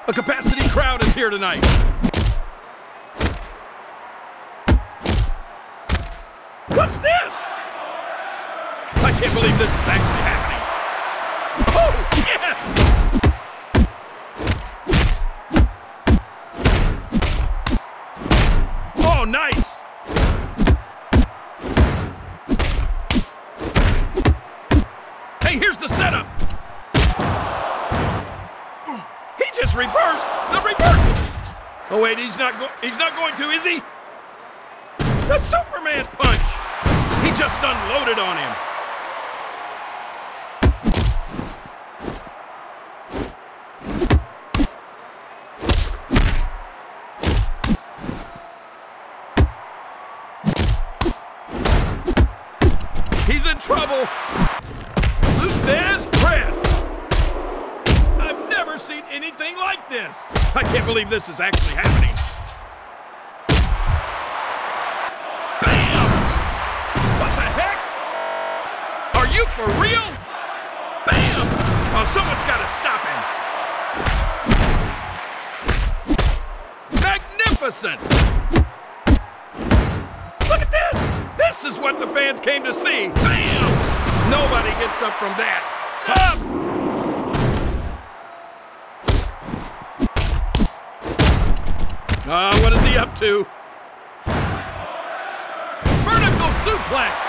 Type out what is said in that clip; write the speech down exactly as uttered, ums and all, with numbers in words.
A capacity crowd is here tonight. What's this? I can't believe this is actually happening. Oh, yes! Oh, nice! Hey, here's the setup. He just reversed the reversal. Oh, wait, he's not, go he's not going to, is he? The Superman punch! He just unloaded on him. He's in trouble. Luthez press. I've never seen anything like this. I can't believe this is actually happening. Bam! What the heck? Are you for real? Bam! Oh, someone's got to stop him. Magnificent! Look at this! This is what the fans came to see. Bam! Nobody gets up from that. Up! Uh, what is he up to? Vertical suplex!